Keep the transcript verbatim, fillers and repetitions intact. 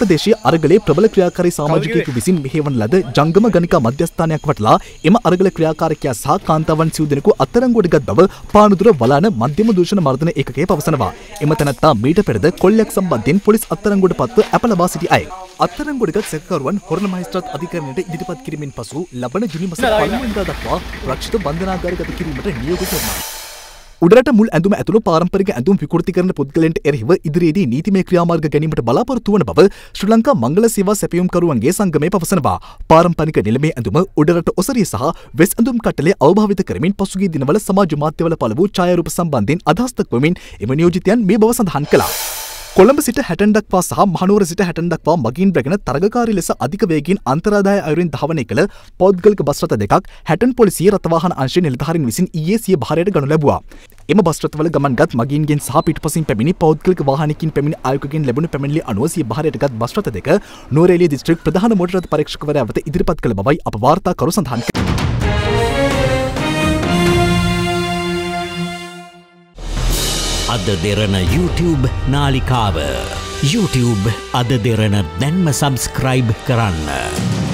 ප්‍රදේශයේ අරගලේ ප්‍රබල ක්‍රියාකාරී සමාජිකයෙකු විසින් මෙහෙවන ලද ජංගම ගණිකා මධ්‍යස්ථානයක් වටලා එම අරගල ක්‍රියාකාරකයා සහ කාන්තාවන් සිව් දෙනෙකු අත්අඩංගුවට ගත් බව පානදුර වලාන මධ්‍යම දූෂණ මර්දන ඒකකය පවසනවා. එම තැනැත්තා මීට පෙරද කොල්ලයක් සම්බන්ධයෙන් පොලිස් අත්අඩංගුවට පත්ව අප ලබා සිටි අය. අත්අඩංගුවට ගත් සැකකරුවන් හොරණ මහේස්ත්‍රාත් අධිකරණයට ඉදිරිපත් කිරීමෙන් පසු ලබන ජුනි මාස පළමු වෙනිදා දක්වා රක්ෂිත බන්ධනාගාරගත කිරීමට නියෝග කරනවා. උඩරට මුල් ඇඳුම ඇතුළු පාරම්පරික ඇඳුම් විකෘති කරන පුද්ගලයන්ට එරෙහිව ඉදිරියේදී නීතිමය ක්‍රියාමාර්ග ගැනීමට බලාපොරොත්තු වන බව ශ්‍රී ලංකා මංගල සේවා සැපයුම්කරුවන්ගේ සංගමය පවසනවා. පාරම්පරික නිලමේ ඇඳුම උඩරට ඔසරිය සහ වෙස් ඇඳුම් කට්ටලය අවභාවිත කරමින් පසුගිය දිනවල සමාජ මාධ්‍යවල පළ වූ ඡායාරූප සම්බන්ධයෙන් අදහස් දක්වමින් එම නියෝජිතයන් මේ බව සඳහන් කළා. කොළඹ සිට හැටන් දක්වා සහ මහනුවර සිට හැටන් දක්වා මගින් රැගෙන තරගකාරී ලෙස අධික වේගයෙන් අන්තරාදාය අයුරින් ධාවනය කළ පෞද්ගලික බස් රථ දෙකක් හැටන් පොලිසිය රථවාහන අංශයේ නිලධාරීන් විසින් ඊයේ සිය භාරයට ගනු ලැබුවා. එම බස් රථවල ගමන්ගත් මගීන්ගෙන් සහ පිටුපසින් පැමිණි පෞද්ගලික වාහනයකින් පැමිණි ආයුකගෙන් ලැබුණු පැමිණිලි අනුව සිය භාරයට ගත් බස් රථ දෙක නුවරඑළිය දිස්ත්‍රික් ප්‍රධාන මෝටර රථ පරීක්ෂකවරයා වෙත ඉදිරිපත් කළ බවයි අප වාර්තාකරු සඳහන් කළා. අද දෙරන YouTube නාලිකාව YouTube අද දෙරන දැන්ම සබස්ක්‍රයිබ් කරන්න.